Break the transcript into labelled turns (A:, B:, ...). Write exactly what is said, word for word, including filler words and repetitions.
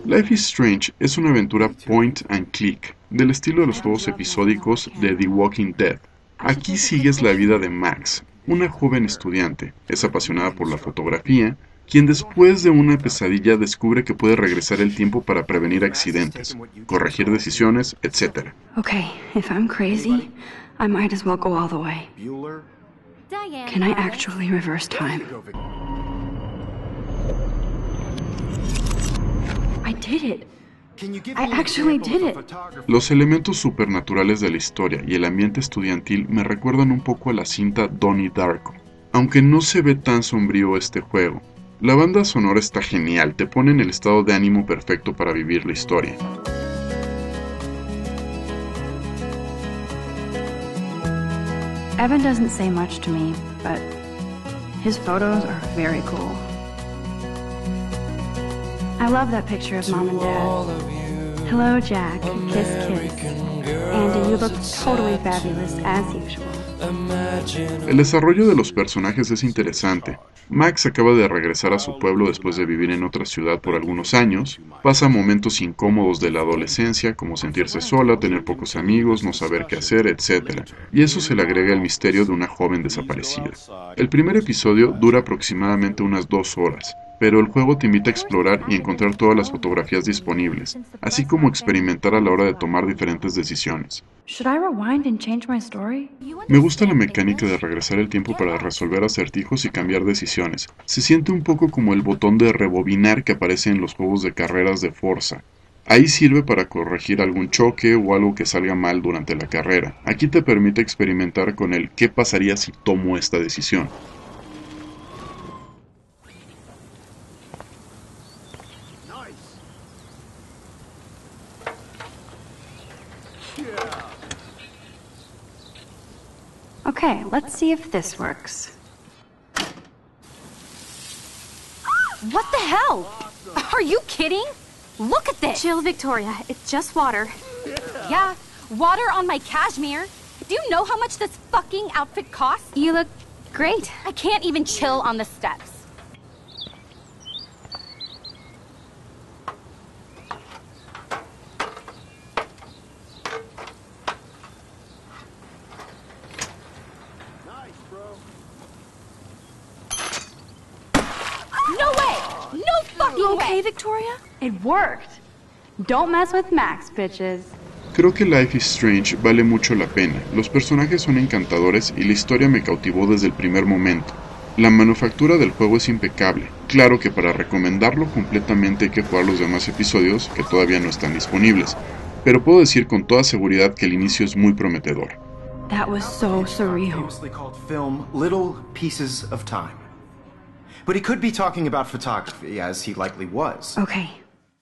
A: Life is Strange es una aventura point and click, del estilo de los juegos episódicos de The Walking Dead. Aquí sigues la vida de Max, una joven estudiante, es apasionada por la fotografía, quien después de una pesadilla descubre que puede regresar el tiempo para prevenir accidentes, corregir decisiones, etcétera.
B: Okay, if I'm crazy, I might as well go all the way. Can I actually reverse time? I did it. I actually did it.
A: Los elementos supernaturales de la historia y el ambiente estudiantil me recuerdan un poco a la cinta Donnie Darko. Aunque no se ve tan sombrío este juego, la banda sonora está genial, te pone en el estado de ánimo perfecto para vivir la historia.
B: Evan doesn't say much to me, but his photos are very cool. I love that picture of Mom and Dad. Hello, Jack. Kiss, kiss. Andy, you look totally fabulous, as usual.
A: El desarrollo de los personajes es interesante. Max acaba de regresar a su pueblo después de vivir en otra ciudad por algunos años, pasa momentos incómodos de la adolescencia, como sentirse sola, tener pocos amigos, no saber qué hacer, etcétera. Y eso se le agrega el misterio de una joven desaparecida. El primer episodio dura aproximadamente unas dos horas, pero el juego te invita a explorar y encontrar todas las fotografías disponibles, así como experimentar a la hora de tomar diferentes decisiones. Me gusta la mecánica de regresar el tiempo para resolver acertijos y cambiar decisiones. Se siente un poco como el botón de rebobinar que aparece en los juegos de carreras de Forza. Ahí sirve para corregir algún choque o algo que salga mal durante la carrera. Aquí te permite experimentar con el ¿qué pasaría si tomo esta decisión?
B: Okay, let's see if this works.
C: What the hell? Are you kidding? Look at this!
D: Chill, Victoria. It's just water.
C: Yeah, water on my cashmere. Do you know how much this fucking outfit costs?
D: You look great.
C: I can't even chill on the steps. No way! No fucking way!
D: Okay, Victoria?
B: It worked. Don't mess with Max, bitches.
A: Creo que Life is Strange vale mucho la pena. Los personajes son encantadores y la historia me cautivó desde el primer momento. La manufactura del juego es impecable. Claro que para recomendarlo completamente hay que jugar los demás episodios que todavía no están disponibles, pero puedo decir con toda seguridad que el inicio es muy prometedor.
B: That was so surreal.
E: Famously called film Little Pieces of Time. But he could be talking about photography, as he likely was.
B: Okay,